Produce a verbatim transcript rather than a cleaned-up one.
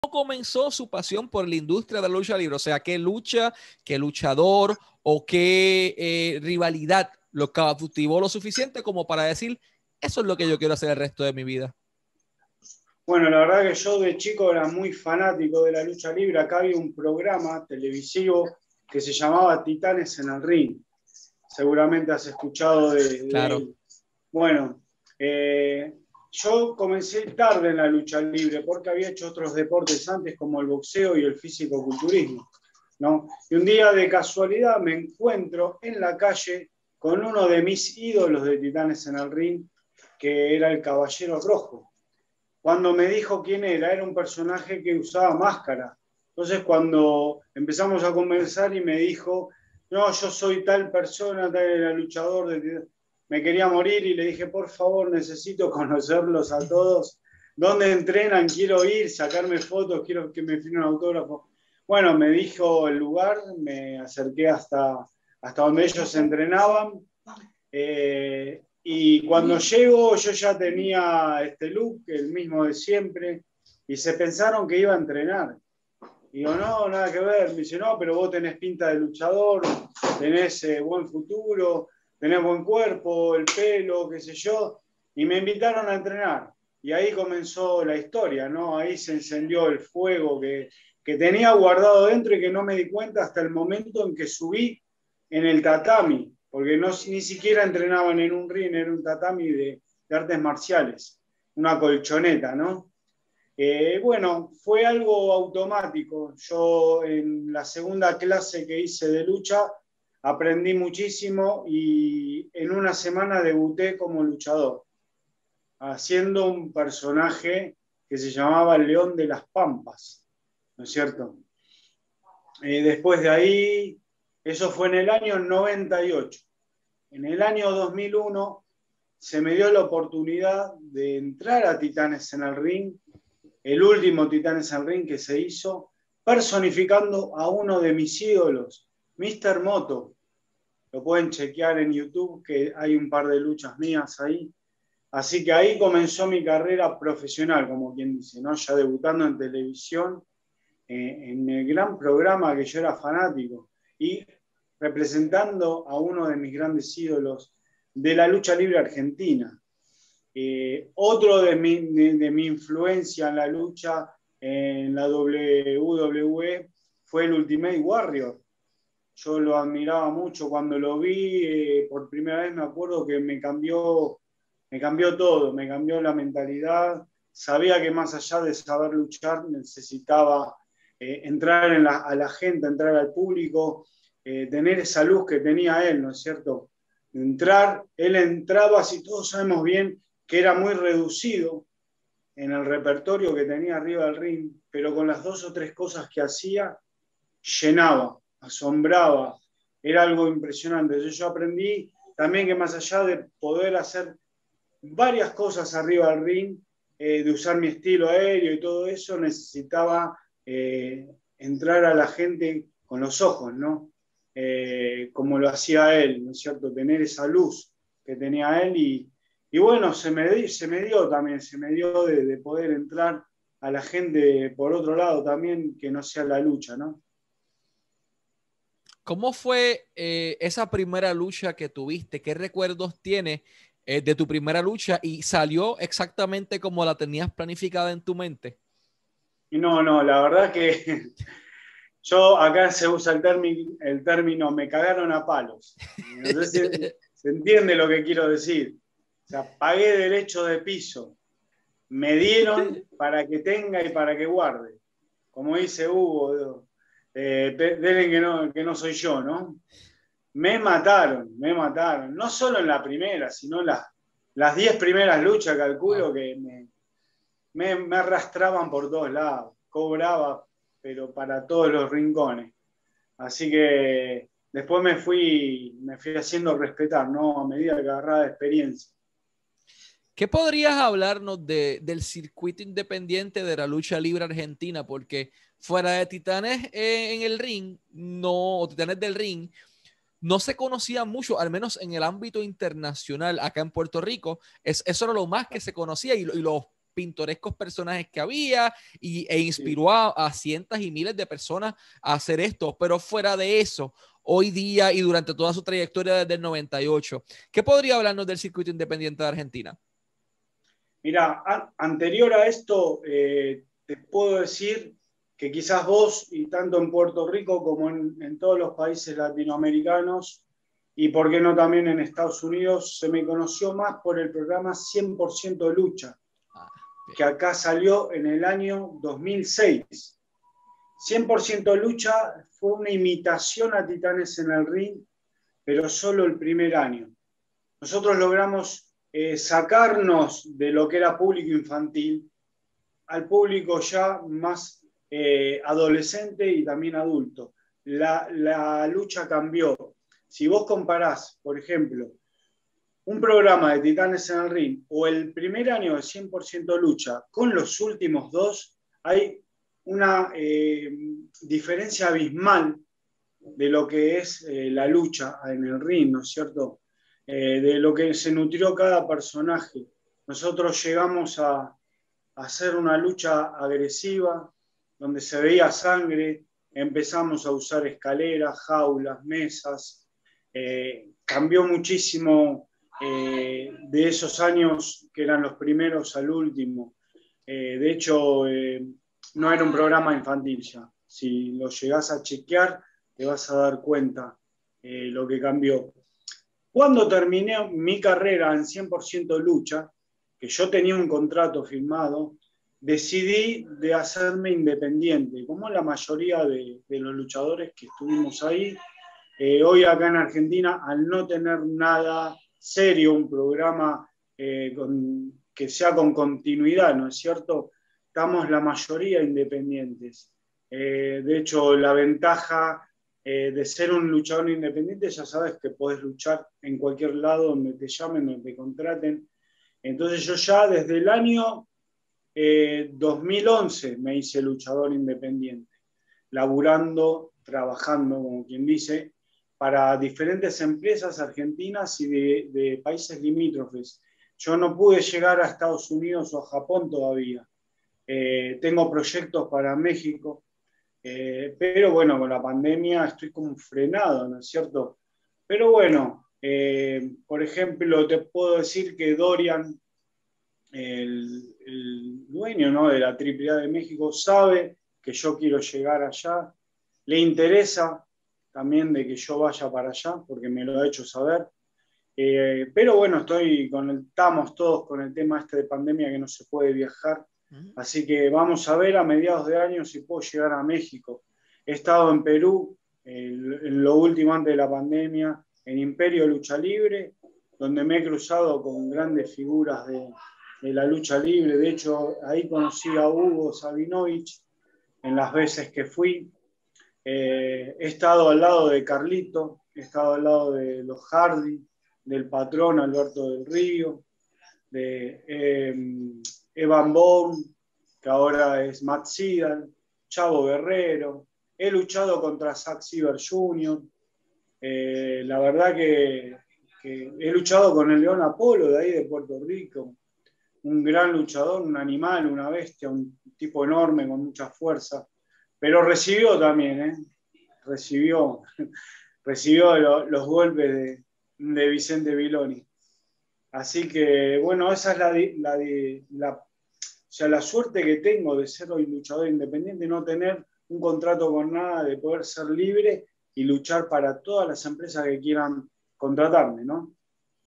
comenzó su pasión por la industria de la lucha libre? O sea, ¿qué lucha, qué luchador o qué eh, rivalidad lo cautivó lo suficiente como para decir, eso es lo que yo quiero hacer el resto de mi vida? Bueno, la verdad que yo de chico era muy fanático de la lucha libre. Acá había un programa televisivo que se llamaba Titanes en el Ring. Seguramente has escuchado de, de claro. él. Bueno, eh, yo comencé tarde en la lucha libre porque había hecho otros deportes antes como el boxeo y el físico-culturismo, ¿no? Y un día de casualidad me encuentro en la calle con uno de mis ídolos de Titanes en el Ring, que era el Caballero Rojo. Cuando me dijo quién era, era un personaje que usaba máscara. Entonces cuando empezamos a conversar y me dijo, no, yo soy tal persona, tal era luchador, de... me quería morir y le dije, por favor, necesito conocerlos a todos. ¿Dónde entrenan? Quiero ir, sacarme fotos, quiero que me firmen un autógrafo. Bueno, me dijo el lugar, me acerqué hasta, hasta donde ellos entrenaban. Eh, y cuando llego yo ya tenía este look, el mismo de siempre, y se pensaron que iba a entrenar. Y digo, no, nada que ver. Me dice, no, pero vos tenés pinta de luchador, tenés eh, buen futuro, tenés buen cuerpo, el pelo, qué sé yo. Y me invitaron a entrenar. Y ahí comenzó la historia, ¿no? Ahí se encendió el fuego que, que tenía guardado dentro y que no me di cuenta hasta el momento en que subí en el tatami, porque no, ni siquiera entrenaban en un ring, era un tatami de, de artes marciales, una colchoneta, ¿no? Eh, bueno, fue algo automático. Yo en la segunda clase que hice de lucha aprendí muchísimo y en una semana debuté como luchador, haciendo un personaje que se llamaba el León de las Pampas, ¿no es cierto? Eh, después de ahí, eso fue en el año noventa y ocho. En el año dos mil uno se me dio la oportunidad de entrar a Titanes en el Ring, el último Titanes en el Ring que se hizo, personificando a uno de mis ídolos, míster Moto. Lo pueden chequear en YouTube, que hay un par de luchas mías ahí. Así que ahí comenzó mi carrera profesional, como quien dice, ¿no? Ya debutando en televisión, eh, en el gran programa que yo era fanático, y representando a uno de mis grandes ídolos de la lucha libre argentina. Eh, otro de mi, de, de mi influencia en la lucha en la doble u doble u e fue el Ultimate Warrior. Yo lo admiraba mucho cuando lo vi, eh, por primera vez me acuerdo que me cambió, me cambió todo, me cambió la mentalidad. Sabía que más allá de saber luchar necesitaba eh, entrar en la, a la gente, entrar al público, eh, tener esa luz que tenía él, ¿no es cierto? Entrar, él entraba, si todos sabemos bien, que era muy reducido en el repertorio que tenía arriba del ring, pero con las dos o tres cosas que hacía, llenaba, asombraba, era algo impresionante. Entonces yo aprendí también que más allá de poder hacer varias cosas arriba del ring, eh, de usar mi estilo aéreo y todo eso, necesitaba eh, entrar a la gente con los ojos, ¿no? Eh, como lo hacía él, ¿no es cierto? Tener esa luz que tenía él y, y bueno, se me, di, se me dio también, se me dio de, de poder entrar a la gente por otro lado también, que no sea la lucha, ¿no? ¿Cómo fue eh, esa primera lucha que tuviste? ¿Qué recuerdos tienes eh, de tu primera lucha y salió exactamente como la tenías planificada en tu mente? Y no, no, la verdad que yo acá se usa el término, el término me cagaron a palos. No sé si se entiende lo que quiero decir. O sea, pagué derecho de piso. Me dieron para que tenga y para que guarde. Como dice Hugo, eh, denle que no, que no soy yo, ¿no? Me mataron, me mataron. No solo en la primera, sino en las, las diez primeras luchas, calculo wow. que me, me, me arrastraban por todos lados. Cobraba, pero para todos los rincones. Así que después me fui, me fui haciendo respetar, ¿no? A medida que agarraba experiencia. ¿Qué podrías hablarnos de, del circuito independiente de la lucha libre argentina? Porque fuera de Titanes eh, en el ring, no, o Titanes del ring, no se conocía mucho, al menos en el ámbito internacional, acá en Puerto Rico. Es, eso era lo más que se conocía y, y los pintorescos personajes que había y, e inspiró a, a cientos y miles de personas a hacer esto. Pero fuera de eso, hoy día y durante toda su trayectoria desde el noventa y ocho, ¿qué podría hablarnos del circuito independiente de Argentina? Mira, a, anterior a esto, eh, te puedo decir que quizás vos, y tanto en Puerto Rico como en, en todos los países latinoamericanos, y por qué no también en Estados Unidos, se me conoció más por el programa cien por ciento Lucha, Ah, que acá salió en el año dos mil seis. cien por ciento Lucha fue una imitación a Titanes en el Ring, pero solo el primer año. Nosotros logramos eh, sacarnos de lo que era público infantil al público ya más eh, adolescente y también adulto. La, la lucha cambió. Si vos comparás, por ejemplo, un programa de Titanes en el Ring o el primer año de cien por ciento Lucha con los últimos dos, hay una eh, diferencia abismal de lo que es eh, la lucha en el ring, ¿no es cierto? Eh, de lo que se nutrió cada personaje. Nosotros llegamos a, a hacer una lucha agresiva, donde se veía sangre, empezamos a usar escaleras, jaulas, mesas, eh, cambió muchísimo eh, de esos años que eran los primeros al último. Eh, de hecho, eh, no era un programa infantil ya. Si lo llegás a chequear, te vas a dar cuenta eh, lo que cambió. Cuando terminé mi carrera en cien por ciento Lucha, que yo tenía un contrato firmado, decidí de hacerme independiente, como la mayoría de, de los luchadores que estuvimos ahí. Eh, hoy acá en Argentina, al no tener nada serio, un programa eh, con, que sea con continuidad, ¿no es cierto? Estamos la mayoría independientes. Eh, de hecho, la ventaja eh, de ser un luchador independiente, ya sabes que podés luchar en cualquier lado donde te llamen, donde te contraten. Entonces yo ya desde el año eh, dos mil once me hice luchador independiente, laburando, trabajando, como quien dice, para diferentes empresas argentinas y de, de países limítrofes. Yo no pude llegar a Estados Unidos o a Japón todavía. Eh, tengo proyectos para México, eh, pero bueno, con la pandemia estoy como frenado, ¿no es cierto? Pero bueno, eh, por ejemplo, te puedo decir que Dorian, el, el dueño, ¿no?, de la Triple A de México, sabe que yo quiero llegar allá, le interesa también de que yo vaya para allá, porque me lo ha hecho saber. Eh, pero bueno, estoy con el, estamos todos con el tema este de pandemia que no se puede viajar. Así que vamos a ver a mediados de año si puedo llegar a México. He estado en Perú, eh, en lo último antes de la pandemia, en Imperio Lucha Libre, donde me he cruzado con grandes figuras de, de la lucha libre. De hecho, ahí conocí a Hugo Sabinovich en las veces que fui. Eh, he estado al lado de Carlito, he estado al lado de los Hardy, del patrón Alberto del Río, de eh, Evan Bourne, que ahora es Matt Sydal, Chavo Guerrero. He luchado contra Zack Sabre junior Eh, la verdad que, que he luchado con el León Apolo de ahí de Puerto Rico, un gran luchador, un animal, una bestia, un tipo enorme con mucha fuerza, pero recibió también, ¿eh? recibió, recibió lo, los golpes de, de Vicente Viloni. Así que, bueno, esa es la, la, la, o sea, la suerte que tengo de ser hoy luchador independiente, no tener un contrato con nada, de poder ser libre y luchar para todas las empresas que quieran contratarme, ¿no?